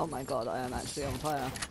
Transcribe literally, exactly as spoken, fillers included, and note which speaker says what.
Speaker 1: Oh my god, I am actually on fire.